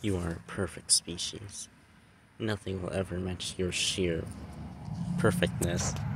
You are a perfect species. Nothing will ever match your sheer perfectness.